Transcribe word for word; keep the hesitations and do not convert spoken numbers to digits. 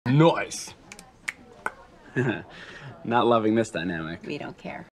Nice. Not loving this dynamic. We don't care.